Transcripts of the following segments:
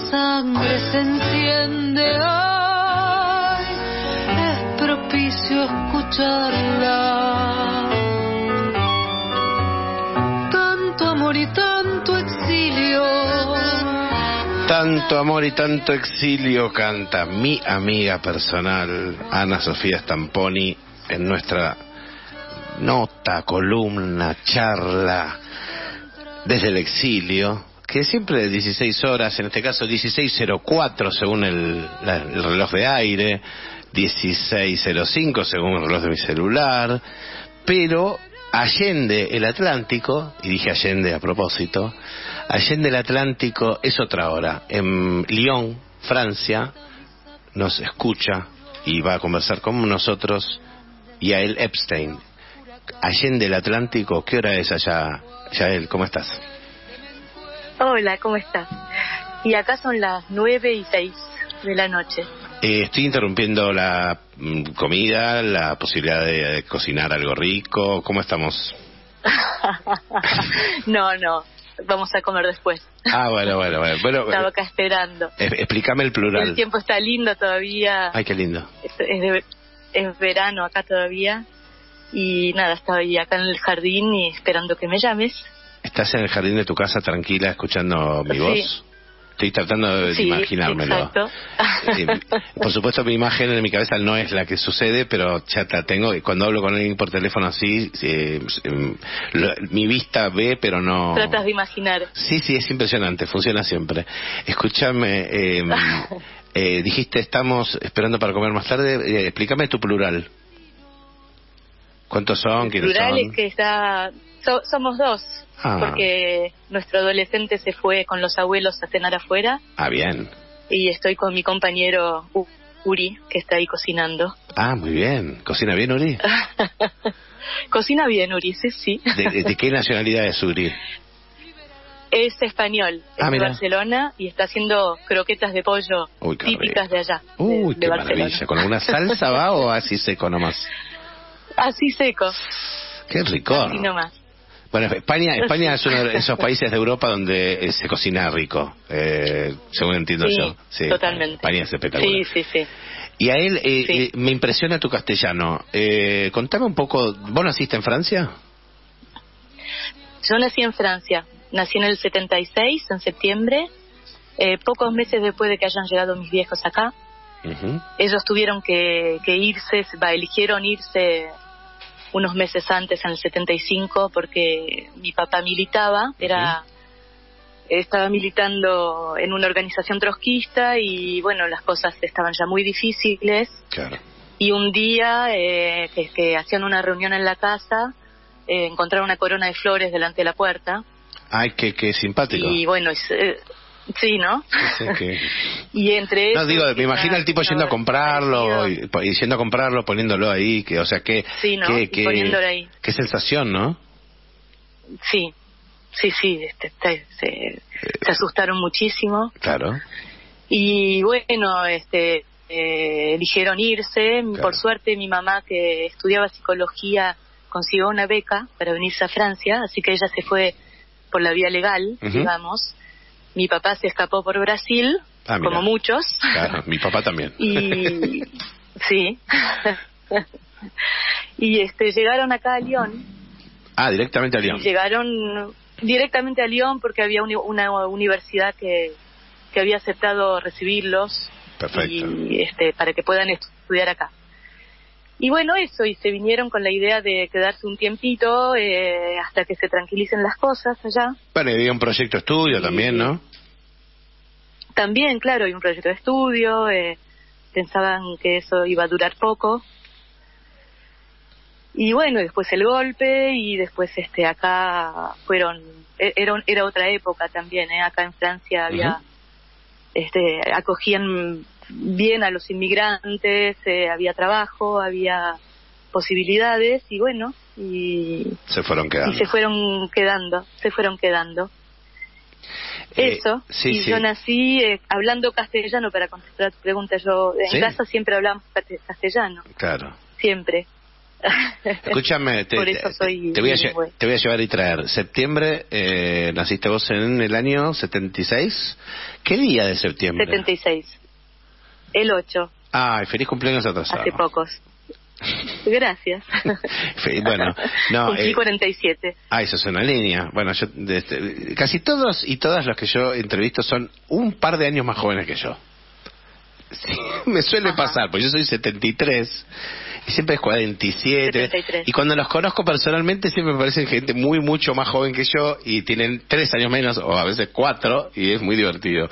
sangre se enciende, ay, es propicio escucharla. Tanto amor y tanto exilio. Tanto amor y tanto exilio canta mi amiga personal, Ana Sofía Stamponi, en nuestra nota, columna, charla desde el exilio, que siempre de 16 horas, en este caso 16:04 según el reloj de aire, 16:05 según el reloj de mi celular, pero allende el Atlántico, y dije allende a propósito, allende el Atlántico es otra hora. En Lyon, Francia, nos escucha y va a conversar con nosotros Yael Epstein. Allende el Atlántico, ¿qué hora es allá, Yael? ¿Cómo estás? Hola, ¿cómo estás? Y acá son las 9:06 de la noche. Estoy interrumpiendo la comida, la posibilidad de cocinar algo rico. ¿Cómo estamos? No, vamos a comer después. Bueno. Estaba acá esperando. Explícame el plural. El tiempo está lindo todavía. Ay, qué lindo. Es verano acá todavía. Y nada, estaba ahí acá en el jardín y esperando que me llames. ¿Estás en el jardín de tu casa tranquila escuchando mi voz? Sí. Estoy tratando de imaginármelo. Exacto. Por supuesto, mi imagen en mi cabeza no es la que sucede, pero ya la tengo. Y cuando hablo con alguien por teléfono así, mi vista ve, pero no... Tratas de imaginar. Sí, es impresionante, funciona siempre. Escúchame, dijiste estamos esperando para comer más tarde. Explícame tu plural. ¿Cuántos son? El plural son? Es que somos dos. Porque nuestro adolescente se fue con los abuelos a cenar afuera. Bien. Y estoy con mi compañero Uri, que está ahí cocinando. Muy bien. ¿Cocina bien, Uri? Cocina bien, Uri, sí. ¿De qué nacionalidad es Uri? Es español, es de Barcelona y está haciendo croquetas de pollo típicas de allá. Uy, de qué Barcelona. Maravilla. ¿Con alguna salsa va o así seco nomás? Así seco. Qué rico. Así nomás. Bueno, España es uno de esos países de Europa donde se cocina rico, según entiendo yo. Sí, totalmente. España es espectacular. Sí. Y a él me impresiona tu castellano. Contame un poco, ¿vos naciste en Francia? Yo nací en Francia. Nací en el 76, en septiembre, pocos meses después de que hayan llegado mis viejos acá. Uh-huh. Ellos tuvieron que irse, eligieron irse unos meses antes, en el 75, porque mi papá militaba, estaba militando en una organización trotskista y bueno, las cosas estaban ya muy difíciles. Claro. Y un día que hacían una reunión en la casa, encontraron una corona de flores delante de la puerta. Ay, qué simpático. Y bueno, sí, ¿no? Sí. Y entre no, digo, me imagino el tipo yendo a comprarlo y yendo a comprarlo, poniéndolo ahí, que, o sea, qué poniéndolo ahí. Qué sensación, ¿no? Sí, se asustaron muchísimo. Claro. Y bueno, eligieron irse. Claro. Por suerte, mi mamá, que estudiaba psicología, consiguió una beca para venirse a Francia, así que ella se fue por la vía legal, digamos. Mi papá se escapó por Brasil, como muchos. Claro, mi papá también. Y sí. Y llegaron acá a Lyon. Directamente a Lyon. Y llegaron directamente a Lyon porque había una universidad que había aceptado recibirlos. Perfecto. Y para que puedan estudiar acá. Y bueno, eso, y se vinieron con la idea de quedarse un tiempito hasta que se tranquilicen las cosas allá. Bueno, y había un proyecto de estudio también, ¿no? También, claro, hay un proyecto de estudio, pensaban que eso iba a durar poco. Y bueno, después el golpe, y después acá era otra época también, acá en Francia había, acogían bien a los inmigrantes, había trabajo, había posibilidades, y bueno, se fueron quedando. Y se fueron quedando. Eso, yo nací hablando castellano, para contestar a tu pregunta. Yo en casa siempre hablamos castellano. Claro. Siempre. Escúchame, Por eso soy te voy a bilingüe. llevar y traer. Septiembre, naciste vos en el año 76. ¿Qué día de septiembre? 76. El 8. Ay, feliz cumpleaños atrasado. Hace pocos. Gracias. Bueno, no. Cumplí 47. Ah, eso es una línea. Bueno, yo casi todos y todas los que yo entrevisto son un par de años más jóvenes que yo. Sí, me suele pasar, porque yo soy 73 y siempre es 47. 73. Y cuando los conozco personalmente siempre me parecen gente mucho más joven que yo y tienen 3 años menos o a veces 4 y es muy divertido.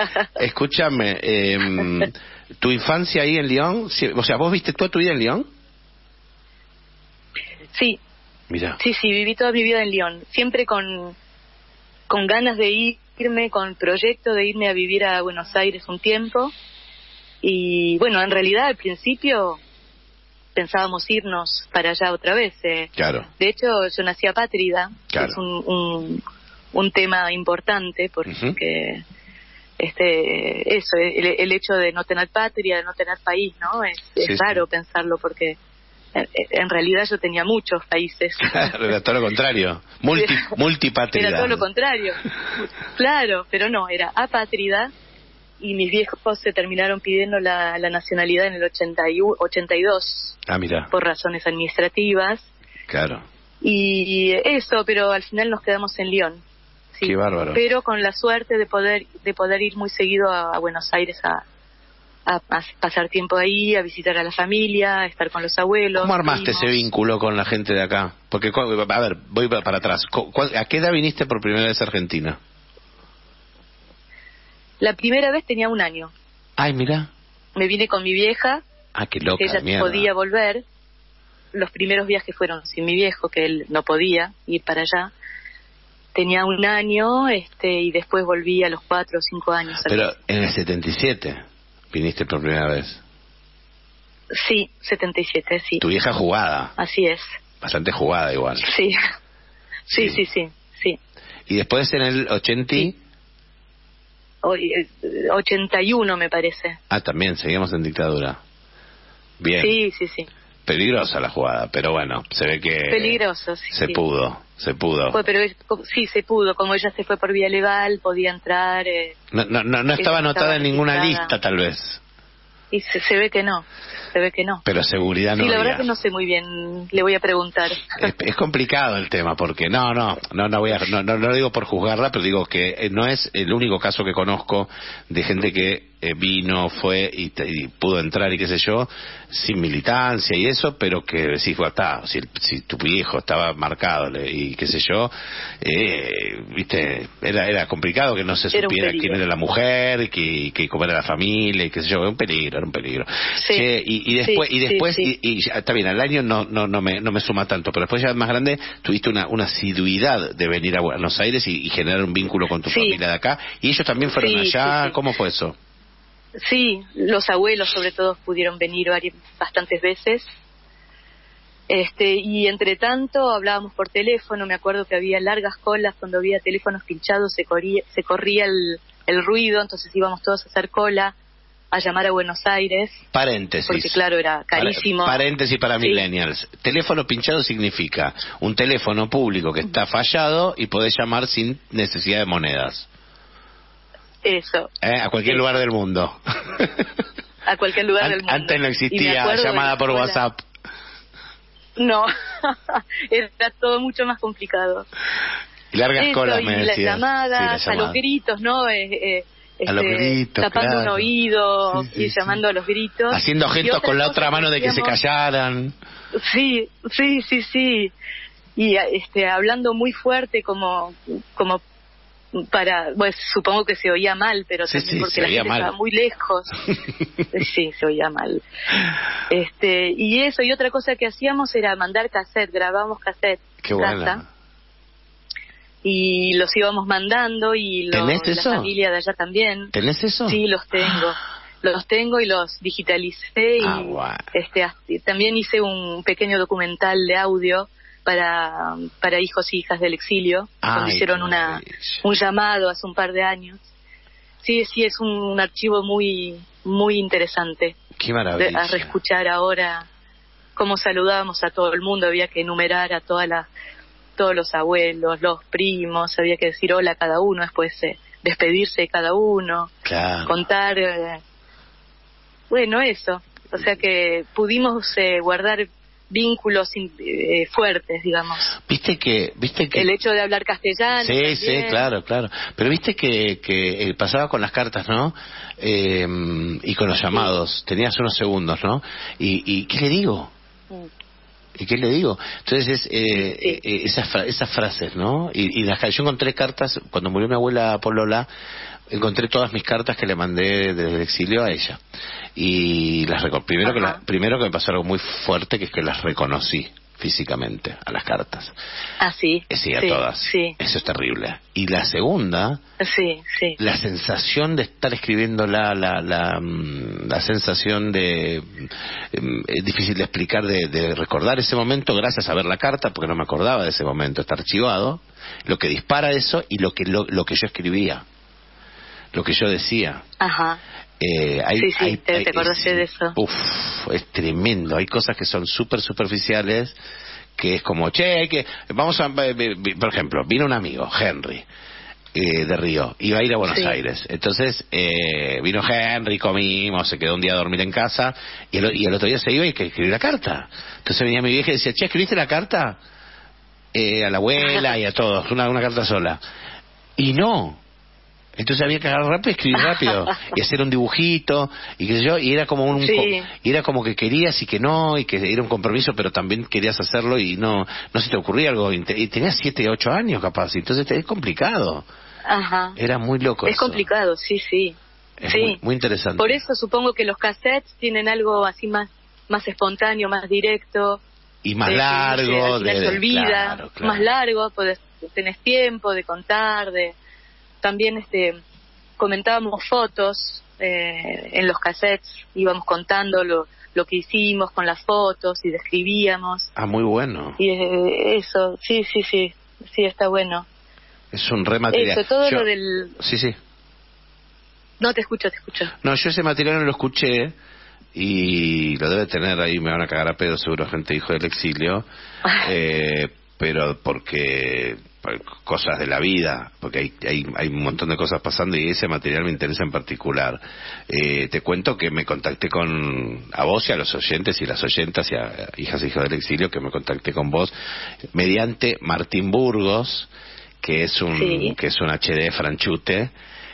Escúchame, ¿tu infancia ahí en Lyon? O sea, ¿vos viste toda tu vida en Lyon? Sí. Mira. Sí, viví toda mi vida en Lyon. Siempre con ganas de irme, con proyecto de irme a vivir a Buenos Aires un tiempo. Y bueno, en realidad al principio pensábamos irnos para allá otra vez. Claro. De hecho, yo nací apátrida, claro. Es un tema importante porque eso, el hecho de no tener patria, de no tener país, ¿no? Es raro pensarlo porque en realidad yo tenía muchos países. Claro, era todo lo contrario. Multipatria. Era todo lo contrario. Claro, pero no, era apátrida. Y mis viejos se terminaron pidiendo la nacionalidad en el 82. Ah, mira. Por razones administrativas. Claro. Y eso, pero al final nos quedamos en Lyon. Sí. Qué bárbaro. Pero con la suerte de poder ir muy seguido a Buenos Aires a pasar tiempo ahí, a visitar a la familia, a estar con los abuelos. ¿Cómo armaste primos. ese vínculo con la gente de acá? Porque, a ver, voy para atrás. ¿A qué edad viniste por primera vez a Argentina? La primera vez tenía 1 año. Ay, mira. Me vine con mi vieja. Ah, qué loca, ella mierda. podía volver. Los primeros viajes fueron sin mi viejo, que él no podía ir para allá. Tenía 1 año, y después volví a los 4 o 5 años. Pero en el 77 viniste por primera vez. Sí, 77, sí. Tu vieja jugada. Así es. Bastante jugada igual. Sí. Sí. Y después en el 80... Sí. 81 me parece. Ah, también, seguimos en dictadura. Bien. Sí. Peligrosa la jugada, pero bueno, se ve que... Peligroso, sí. Se pudo. Pero sí, se pudo. Como ella se fue por vía legal, podía entrar. No estaba anotada en ninguna registrada. lista, tal vez. Y se ve que no. Pero seguridad no Sí, la había. verdad que no sé muy bien, le voy a preguntar. Es complicado el tema porque no lo digo por juzgarla, pero digo que no es el único caso que conozco de gente que vino, fue y pudo entrar y qué sé yo, sin militancia y eso, pero que decís, bueno, si tu viejo estaba marcado y qué sé yo, viste, era complicado que no se supiera quién era la mujer, que cómo era la familia y qué sé yo, era un peligro. Sí. Y después y ya, está bien, al año no me suma tanto, pero después ya más grande tuviste una asiduidad de venir a Buenos Aires y generar un vínculo con tu familia de acá, y ellos también fueron allá. Sí. ¿Cómo fue eso? Sí, los abuelos sobre todo pudieron venir bastantes veces. Y entre tanto hablábamos por teléfono. Me acuerdo que había largas colas cuando había teléfonos pinchados, se corría el ruido, entonces íbamos todos a hacer cola a llamar a Buenos Aires. Paréntesis. Porque claro, era carísimo. Paréntesis para millennials. Teléfono pinchado significa un teléfono público que está fallado y podés llamar sin necesidad de monedas. Eso. A cualquier lugar del mundo. A cualquier lugar del mundo. Antes no existía llamada por WhatsApp. No, era todo mucho más complicado. Y largas colas, me decías. Las llamadas, a los gritos, ¿no? A los gritos, tapando un oído y llamando a los gritos. Haciendo gestos con la otra mano de que se callaran. Sí. Y hablando muy fuerte como para, pues supongo que se oía mal, pero también porque la gente estaba muy lejos. Sí, se oía mal. Y eso, y otra cosa que hacíamos era mandar cassette, grabábamos cassette. Qué buena. Y los íbamos mandando y la familia de allá también. ¿Tenés eso? Sí, los tengo y los digitalicé y también hice un pequeño documental de audio para hijos y hijas del exilio, cuando hicieron un llamado hace un par de años. Sí, es un archivo muy muy interesante. Qué maravilla. A reescuchar ahora. cómo saludábamos a todo el mundo, había que enumerar a todos los abuelos, los primos, había que decir hola a cada uno, después despedirse de cada uno, claro. contar, bueno, eso, o sea que pudimos guardar vínculos fuertes, digamos. Viste que el hecho de hablar castellano sí, también. sí, claro, pero viste que pasaba con las cartas, ¿no? Y con los llamados, tenías unos segundos, ¿no? Y ¿qué le digo? ¿Y qué le digo? Entonces esas frases, ¿no? Y yo encontré cartas cuando murió mi abuela Polola. Encontré todas mis cartas que le mandé desde el exilio a ella. Y primero que me pasó algo muy fuerte, que es que las reconocí físicamente, a las cartas. Ah, sí. Sí, a todas. Sí. Eso es terrible. Y la segunda, sí. la sensación de estar escribiendo la sensación de... es difícil de explicar, de recordar ese momento gracias a ver la carta, porque no me acordaba de ese momento, está archivado. Lo que dispara eso y lo que yo escribía. Lo que yo decía. Ajá. Te acordaste de eso. Es tremendo. Hay cosas que son súper superficiales, que es como, por ejemplo, vino un amigo, Henry, de Río, iba a ir a Buenos Aires. Entonces, vino Henry, comimos, se quedó un día a dormir en casa, y el otro día se iba y que escribí la carta. Entonces venía mi vieja y decía, ¿escribiste la carta? A la abuela y a todos, una carta sola. Y no. Entonces había que agarrar rápido y escribir rápido y hacer un dibujito y qué sé yo, y era como era como que querías y que no, y que era un compromiso, pero también querías hacerlo y no se te ocurría algo, y tenías 7, 8 años capaz, entonces es complicado. Ajá. Era muy loco. Es complicado, sí. Es muy interesante. Por eso supongo que los cassettes tienen algo así más espontáneo, más directo y más largo, se olvida, claro. Más largo, tenés tiempo de contar, también comentábamos fotos en los cassettes, íbamos contando lo que hicimos con las fotos y describíamos. Ah, muy bueno. Y eso, sí, está bueno. Es un re material. Eso, todo lo del... Sí. No, te escucho. No, yo ese material no lo escuché y lo debe tener ahí, me van a cagar a pedo seguro gente hijo del exilio, pero porque cosas de la vida, porque hay un montón de cosas pasando y ese material me interesa en particular. Te cuento que me contacté a vos y a los oyentes y las oyentas y a hijas e hijos del exilio, que me contacté con vos mediante Martín Burgos, que es un HD franchute,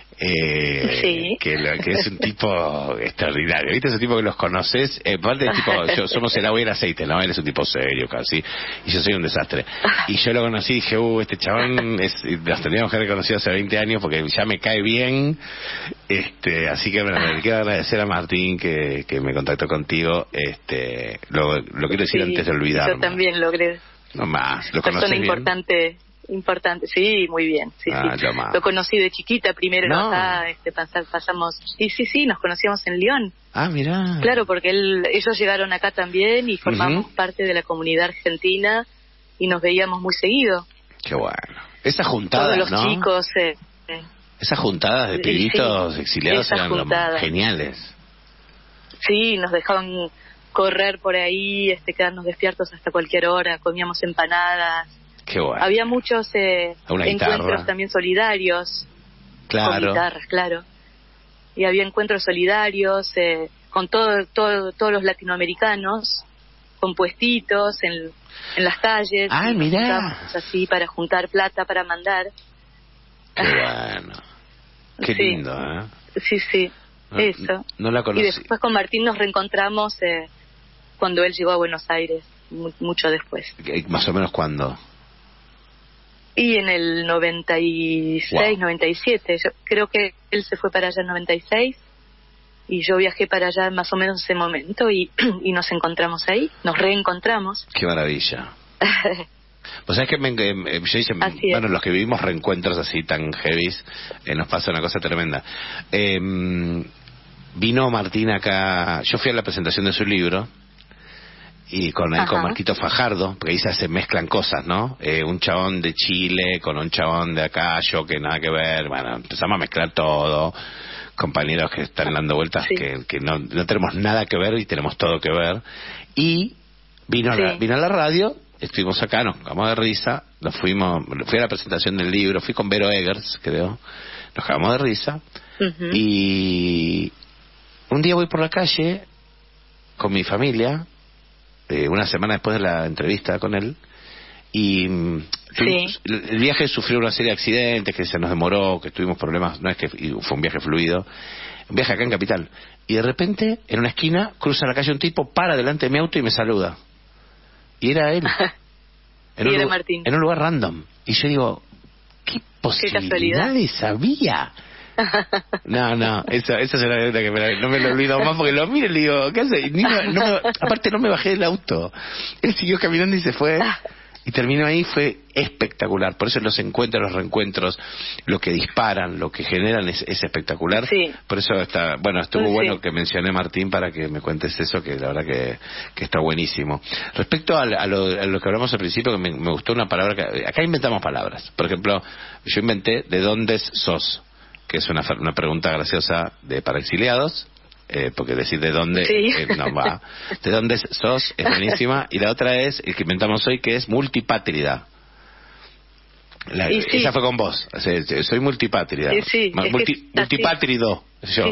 que es un tipo extraordinario, ¿viste? Ese tipo que los conoces, aparte somos el agua y el aceite, ¿no? Él es un tipo serio casi, y yo soy un desastre, y yo lo conocí y dije, este chabón los tendríamos que haber conocido hace 20 años porque ya me cae bien, así que le quiero agradecer a Martín que me contactó contigo, lo quiero decir antes de olvidarme. Yo también logré. No más, ¿lo conoces bien? Importante, sí, muy bien, sí. Lo conocí de chiquita, primero acá, pasamos, sí, nos conocíamos en Lyon. Ah, mirá. Claro, porque ellos llegaron acá también y formamos parte de la comunidad argentina y nos veíamos muy seguido. Qué bueno. Esas juntadas, todos los chicos. Esas juntadas de pibitos exiliados eran geniales. Sí, nos dejaban correr por ahí, quedarnos despiertos hasta cualquier hora, comíamos empanadas. Qué bueno. Había muchos encuentros también solidarios. Claro. Con guitarras, claro. Y había encuentros solidarios con todos los latinoamericanos, con puestitos en las calles. Ah, mirá. Así para juntar plata para mandar. Qué bueno. Qué lindo, ¿eh? Sí. Eso. No la conocí. Y después con Martín nos reencontramos cuando él llegó a Buenos Aires, mucho después. ¿Más o menos cuándo? Y en el 96, 97. Yo creo que él se fue para allá en 96 y yo viajé para allá más o menos en ese momento y nos encontramos ahí, nos reencontramos. Qué maravilla. Pues es que yo hice, bueno, los que vivimos reencuentros así tan heavies, nos pasa una cosa tremenda. Vino Martín acá, yo fui a la presentación de su libro y con Marquito Fajardo, porque ahí se mezclan cosas, ¿no? Un chabón de Chile con un chabón de acá, yo que nada que ver, bueno, empezamos a mezclar todo, compañeros que están dando vueltas que no tenemos nada que ver y tenemos todo que ver, y Vino a la radio, estuvimos acá, nos cagamos de risa, fui a la presentación del libro, fui con Vero Eggers, creo, nos cagamos de risa, y un día voy por la calle con mi familia, una semana después de la entrevista con él, y el viaje sufrió una serie de accidentes, que se nos demoró, que tuvimos problemas, no es que fue un viaje fluido, un viaje acá en Capital, y de repente, en una esquina, cruza la calle un tipo, para delante de mi auto y me saluda. Y era él. Martín. En un lugar random. Y yo digo, ¿qué posibilidades había? No, esa es una anécdota que no me lo olvido más, porque lo miro y le digo, ¿qué hace? Aparte no me bajé del auto. Él siguió caminando y se fue. Y terminó ahí, fue espectacular. Por eso los encuentros, los reencuentros, lo que disparan, lo que generan es espectacular. Sí. Por eso estuvo bueno que mencioné Martín para que me cuentes eso, que la verdad que está buenísimo. Respecto a lo que hablamos al principio, que me gustó una palabra que acá inventamos palabras. Por ejemplo, yo inventé ¿de dónde sos? Que es una pregunta graciosa para exiliados. Porque decir de dónde no va. De dónde sos es buenísima. Y la otra es el que inventamos hoy, que es multipátrida. Esa fue con vos. Soy multipátrida. Multipátrido. Yo.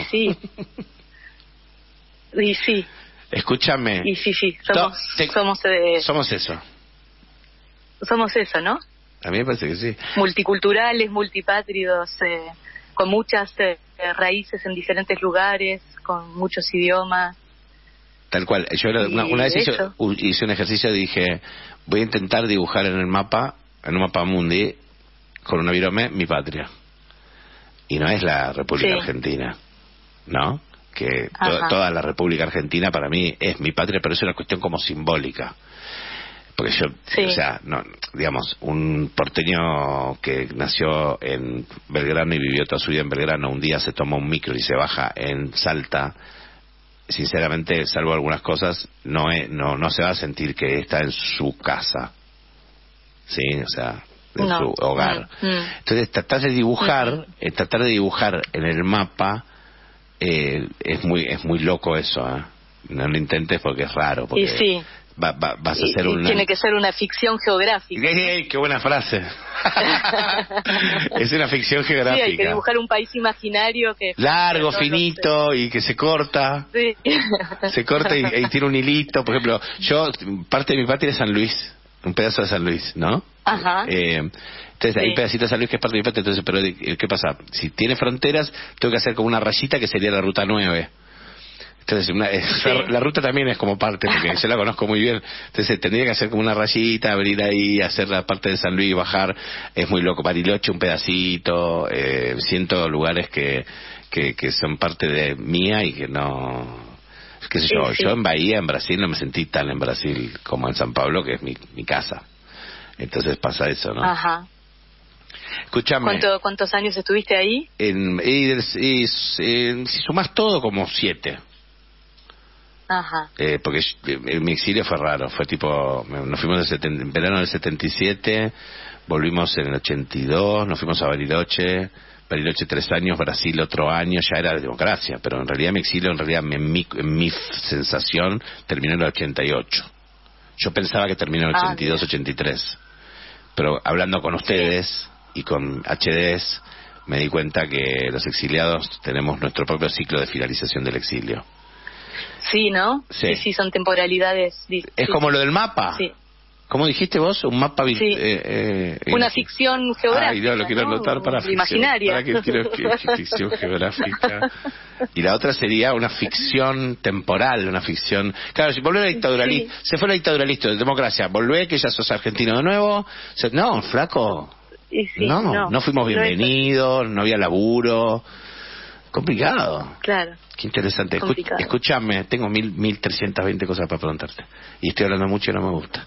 Y sí. Escúchame. Y sí. Somos eso. Somos eso, ¿no? A mí me parece que sí. Multiculturales, multipátridos, con muchas raíces en diferentes lugares, con muchos idiomas. Tal cual. Yo una vez hice un ejercicio y dije, voy a intentar dibujar en un mapa mundi, con una virome, mi patria. Y no es la República Argentina, ¿no? Que toda la República Argentina para mí es mi patria, pero es una cuestión como simbólica. Porque yo, digamos, un porteño que nació en Belgrano y vivió toda su vida en Belgrano, un día se toma un micro y se baja en Salta, sinceramente, salvo algunas cosas, no se va a sentir que está en su casa, ¿sí? O sea, en su hogar. Entonces, tratar de dibujar en el mapa, es muy loco eso, ¿eh? No lo intentes porque es raro, porque vas a hacer tiene que ser una ficción geográfica. ¡Qué buena frase! Es una ficción geográfica. Sí, hay que dibujar un país imaginario que largo, finito y que se corta. Sí. Se corta y tiene un hilito. Por ejemplo, parte de mi patria es San Luis, un pedazo de San Luis, ¿no? Ajá. Entonces hay un pedacito de San Luis que es parte de mi patria. Entonces, pero ¿qué pasa? Si tiene fronteras, tengo que hacer como una rayita que sería la ruta 9. Entonces, la ruta también es como parte, porque yo la conozco muy bien. Entonces, tendría que hacer como una rayita, abrir ahí, hacer la parte de San Luis y bajar. Es muy loco. Bariloche, un pedacito. Siento lugares que son parte de mía y que no. Qué sé yo. Yo en Bahía, en Brasil, no me sentí tan en Brasil como en San Pablo, que es mi casa. Entonces pasa eso, ¿no? Ajá. Escúchame. ¿Cuántos años estuviste ahí? Si sumás todo, como 7. Ajá. Porque mi exilio fue raro, fue tipo, nos fuimos en verano del 77, volvimos en el 82, nos fuimos a Bariloche 3 años, Brasil otro año, ya era democracia, pero en realidad mi exilio, en mi sensación, terminó en el 88. Yo pensaba que terminó en el 82, 83, pero hablando con ustedes y con HDs, me di cuenta que los exiliados tenemos nuestro propio ciclo de finalización del exilio. Sí, ¿no? Sí, son temporalidades. Es como lo del mapa. Sí. ¿Cómo dijiste vos? Un mapa... una ficción geográfica. Ay, no, lo quiero anotar para ficción. Imaginaria. Para que quiero ficción geográfica. Y la otra sería una ficción temporal, una ficción... Claro, si volver a la dictadura, se fue la dictadura, listo, democracia, volvé, que ya sos argentino de nuevo. No, flaco. No fuimos bienvenidos, no había laburo. Complicado. Claro. Qué interesante. Escúchame, tengo 1320 cosas para preguntarte. Y estoy hablando mucho y no me gusta.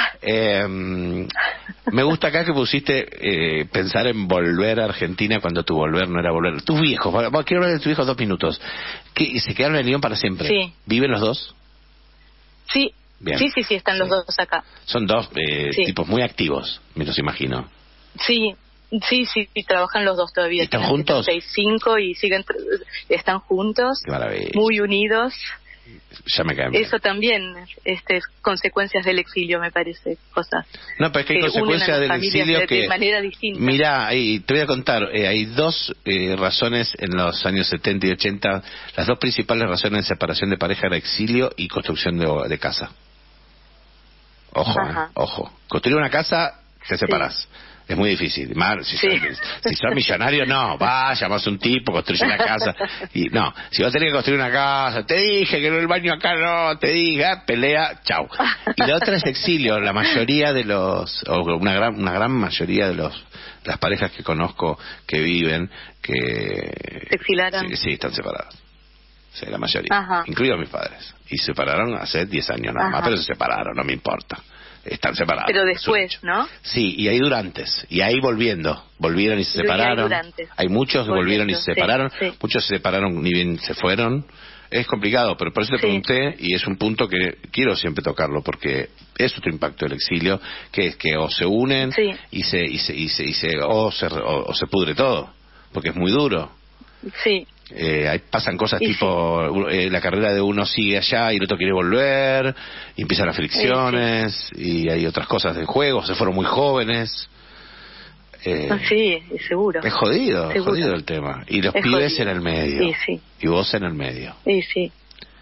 Me gusta acá que pusiste pensar en volver a Argentina cuando tu volver no era volver. Tus viejos, quiero hablar de tus hijos 2 minutos. ¿Se quedaron en Lyon para siempre? Sí. ¿Viven los dos? Sí. Bien. Sí, están los dos acá. Son dos tipos muy activos, me los imagino. Sí, trabajan los dos todavía. ¿Están juntos? 6, 5 y están juntos. Qué maravilla. Muy unidos. ya me caen bien. Eso también es consecuencias del exilio, me parece, cosas. No, pero es que hay consecuencias del exilio de manera distinta. Mirá, te voy a contar, hay dos razones en los años 70 y 80, las dos principales razones de separación de pareja era exilio y construcción de casa. Ojo, ojo. Construir una casa, te separás. Sí. Es muy difícil. Si sos millonario, no. Llamas a un tipo, construye una casa. Y no, si vos tenés que construir una casa, te dije que el baño acá no, te dije, pelea, chau. Y la otra es exilio. La mayoría de una gran mayoría de las parejas que conozco que viven, que... ¿Se exilaron? Sí, están separadas. Sí, la mayoría. Incluidos mis padres. Y se separaron hace 10 años nada más, pero se separaron, no me importa. Están separados. Pero después, ¿no? Sí, y hay durantes. Y ahí volvieron y se separaron. Hay muchos que volvieron y se separaron. Sí. Muchos se separaron ni bien se fueron. Es complicado, pero por eso te pregunté, y es un punto que quiero siempre tocarlo, porque es otro impacto del exilio, que es que o se unen y se pudre todo, porque es muy duro. Sí. Pasan cosas tipo la carrera de uno sigue allá y el otro quiere volver, y empiezan las fricciones, y hay otras cosas del juego, se fueron muy jóvenes. Sí, seguro. Es jodido el tema. Y los pibes en el medio. Y vos en el medio. Sí.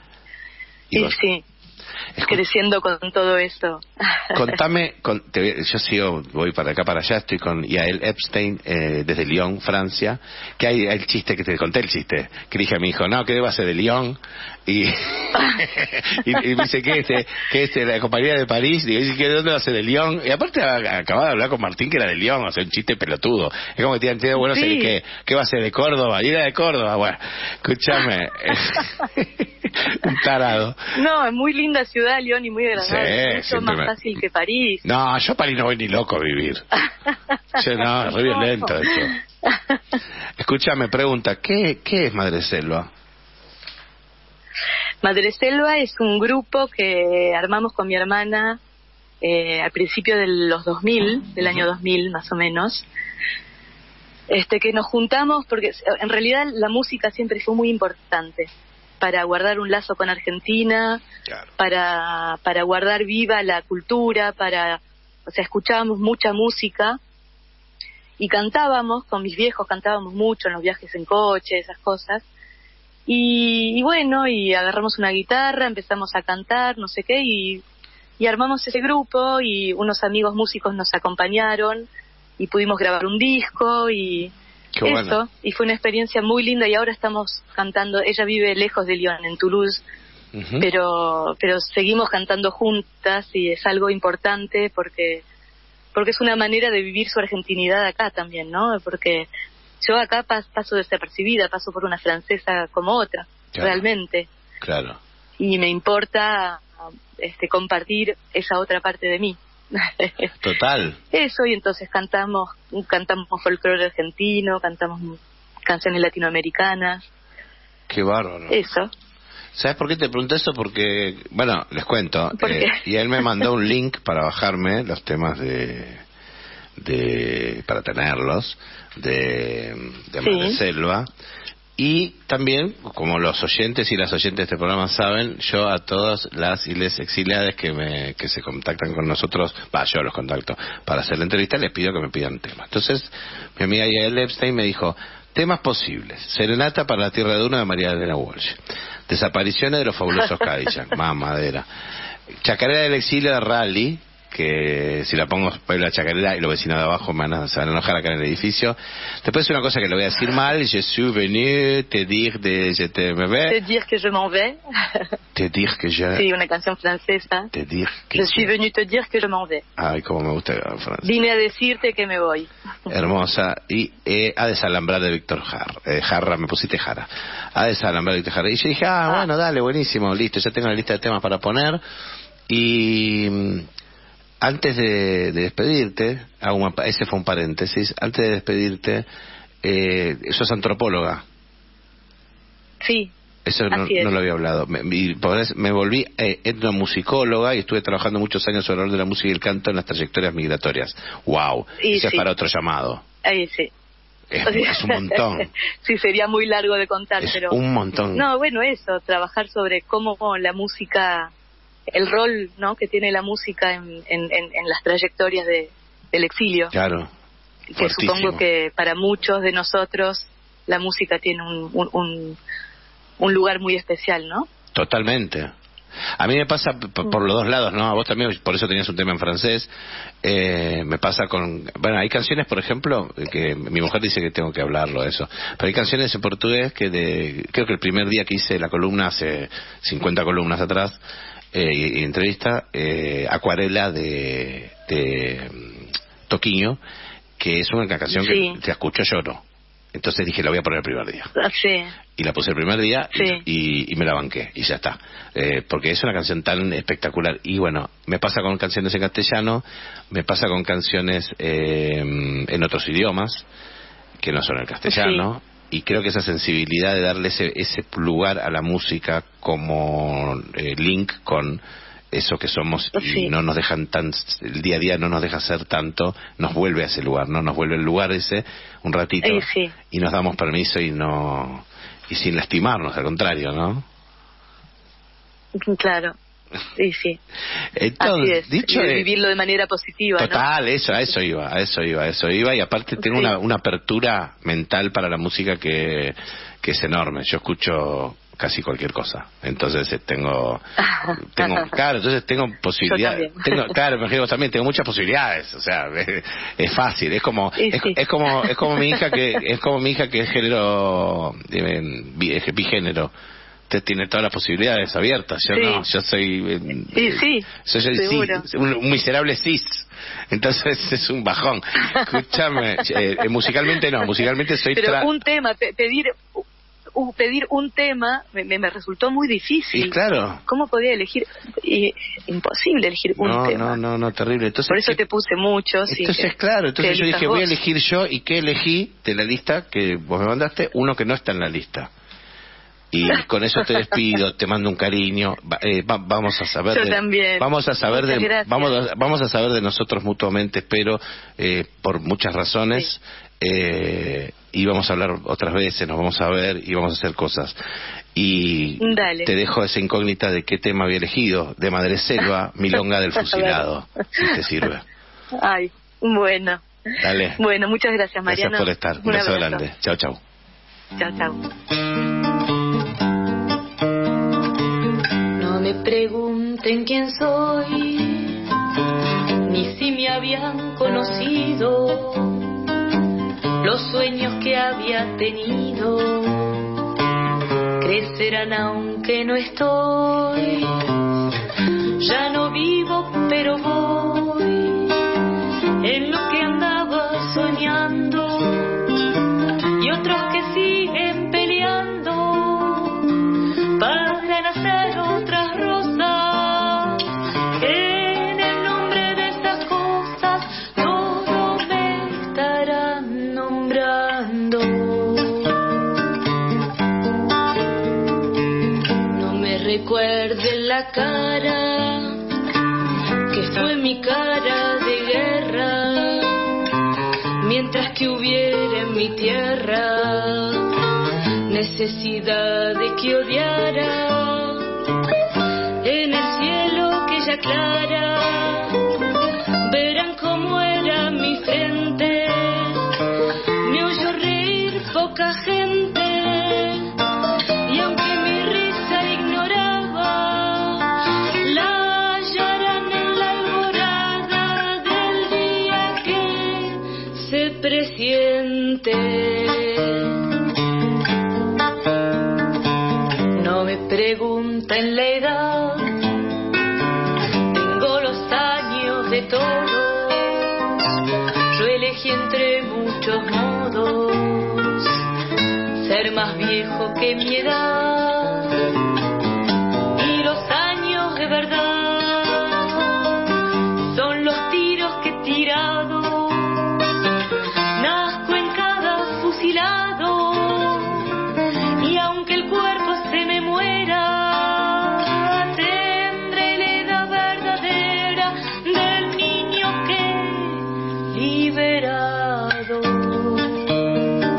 Creciendo con todo esto. Contame, yo voy para acá, para allá, estoy con Yael Epstein, desde Lyon, Francia, que hay el chiste, que te conté el chiste, que dije a mi hijo, no, que deba ser de Lyon, y me dice, ¿qué la compañía de París? Y dice, ¿de dónde va a ser de Lyon? Y aparte acababa de hablar con Martín, que era de Lyon, o sea, un chiste pelotudo. Es como que te digan, bueno, ¿qué va a ser de Córdoba? Y era de Córdoba, bueno, escúchame. Un tarado. No, es muy linda ciudad, Lyon, y muy agradable. Es mucho más fácil que París. No, yo a París no voy ni loco a vivir. No, es re violento esto. Escúchame, pregunta, ¿qué es Madreselva? Madreselva es un grupo que armamos con mi hermana al principio de los 2000, del año 2000 más o menos. Que nos juntamos porque en realidad la música siempre fue muy importante para guardar un lazo con Argentina, claro, para guardar viva la cultura, escuchábamos mucha música y cantábamos, con mis viejos cantábamos mucho en los viajes en coche, esas cosas, y bueno, y agarramos una guitarra, empezamos a cantar, no sé qué, y armamos ese grupo, y unos amigos músicos nos acompañaron, y pudimos grabar un disco, y qué eso, bueno. Y fue una experiencia muy linda, y ahora estamos cantando, ella vive lejos de Lyon, en Toulouse, pero seguimos cantando juntas, y es algo importante porque es una manera de vivir su argentinidad acá también, ¿no? Porque yo acá paso desapercibida, paso por una francesa como otra, claro, realmente. Claro. Y me importa compartir esa otra parte de mí. Total. Eso, y entonces cantamos folclore argentino, cantamos canciones latinoamericanas. Qué bárbaro. Eso. ¿Sabes por qué te pregunto eso? Porque, bueno, les cuento. ¿Por qué? Y él me mandó un link para bajarme los temas para tenerlos, de Madreselva. Y también, como los oyentes y las oyentes de este programa saben, yo a todas las y les exiliadas que se contactan con nosotros, yo los contacto para hacer la entrevista, les pido que me pidan temas. Entonces, mi amiga Yael Epstein me dijo, temas posibles: Serenata para la Tierra de Una de María Elena Walsh, Desapariciones de los Fabulosos Cadillacs, mamadera, Chacarera del Exilio de Rally, que si la pongo la chacarera y los vecinos de abajo se van a enojar acá en el edificio. Después una cosa que le voy a decir mal: Je suis venu te dire de je te me vais. Te dire que je m'en vais. Te dire que je... Sí, una canción francesa. Te dire que je suis venu te dire que je m'en vais. Ay, cómo me gusta el francés. Vine a decirte que me voy. Hermosa. Y a desalambrar de Víctor Jara. Me pusiste Jara. A desalambrar de Víctor Jara. Y yo dije, bueno, dale, buenísimo, listo, ya tengo la lista de temas para poner. Y antes de despedirte, ese fue un paréntesis, antes de despedirte, sos antropóloga. Sí. Eso no lo había hablado. Me volví etnomusicóloga y estuve trabajando muchos años sobre el rol de la música y el canto en las trayectorias migratorias. ¡Wow! Eso es para otro llamado. Ahí sí. Es un montón. Sí, sería muy largo de contar, es pero... un montón. No, bueno, eso, trabajar sobre cómo la música, el rol, ¿no?, que tiene la música en las trayectorias del exilio. Claro. Que Fuertísimo. supongo que para muchos de nosotros la música tiene un lugar muy especial, ¿no? Totalmente. A mí me pasa por los dos lados, ¿no? A vos también, por eso tenías un tema en francés. Me pasa con... Bueno, hay canciones, por ejemplo, que mi mujer dice que tengo que hablarlo, eso. Pero hay canciones en portugués que creo que el primer día que hice la columna, hace 50 columnas atrás, y entrevista, Acuarela de Toquinho, que es una canción que te escucho lloro. Entonces dije, la voy a poner el primer día. Sí. Y la puse el primer día y me la banqué, y ya está. Porque es una canción tan espectacular. Y bueno, me pasa con canciones en castellano, me pasa con canciones en otros idiomas, que no son el castellano. Y creo que esa sensibilidad de darle ese lugar a la música como link con eso que somos, y no nos dejan el día a día no nos deja hacer tanto, nos vuelve a ese lugar, ¿no? Nos vuelve el lugar ese un ratito, y nos damos permiso y sin lastimarnos, al contrario, ¿no? Claro. Sí. Entonces, así es, dicho vivirlo de manera positiva, total, ¿no? a eso iba, y aparte tengo una apertura mental para la música que es enorme. Yo escucho casi cualquier cosa, entonces tengo claro, entonces tengo posibilidades, claro, me imagino también, tengo muchas posibilidades, o sea, es fácil, es como mi hija que es género, es bigénero. Usted tiene todas las posibilidades abiertas. Yo no, yo soy... soy un miserable cis. Entonces es un bajón. Escúchame, musicalmente soy... Pero un tema, pedir un tema me resultó muy difícil. Y claro. ¿Cómo podía elegir? Imposible elegir un tema. No, terrible. Entonces, por eso te puse muchos. Entonces, claro, entonces yo dije, voy a elegir yo, y ¿qué elegí de la lista que vos me mandaste? Uno que no está en la lista. Y con eso te despido, te mando un cariño. Vamos a saber vamos a saber de nosotros mutuamente, espero, por muchas razones. Y vamos a hablar otras veces, nos vamos a ver y vamos a hacer cosas. Y te dejo esa incógnita de qué tema había elegido, de Madreselva, Milonga del Fusilado, si te sirve. Ay, bueno. Dale. Bueno, muchas gracias, Mariano. Gracias por estar. Un beso grande. Chao. Chao. No me pregunten quién soy, ni si me habían conocido, los sueños que había tenido crecerán aunque no estoy. Ya no vivo, pero voy en lo que andaba soñando, y otros que siguen peleando para renacer otras rosas. En el nombre de estas cosas todo me estarán nombrando. No me recuerden la cara, que fue mi cara de guerra, mientras que hubiera en mi tierra necesidad de que odiara. En el cielo que ya aclara verán cómo era mi frente, me oyó reír poca gente, y aunque mi risa ignoraba, la hallarán en la alborada del día que se presiente. No me pregunten la edad, tengo los años de todos, yo elegí entre muchos modos ser más viejo que mi edad, y los años de verdad son los tiros que he tirado, nazco en cada fusilado, y aunque el cuerpo se me muera, tendré la edad verdadera del niño que he liberado.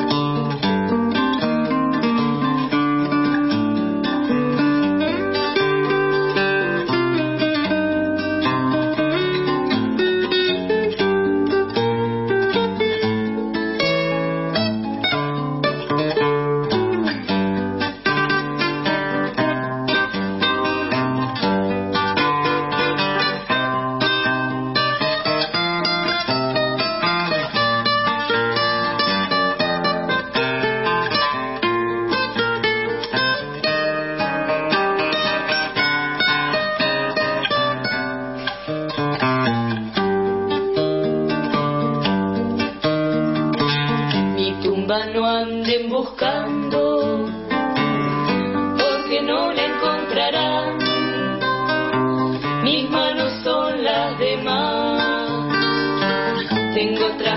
tengo otra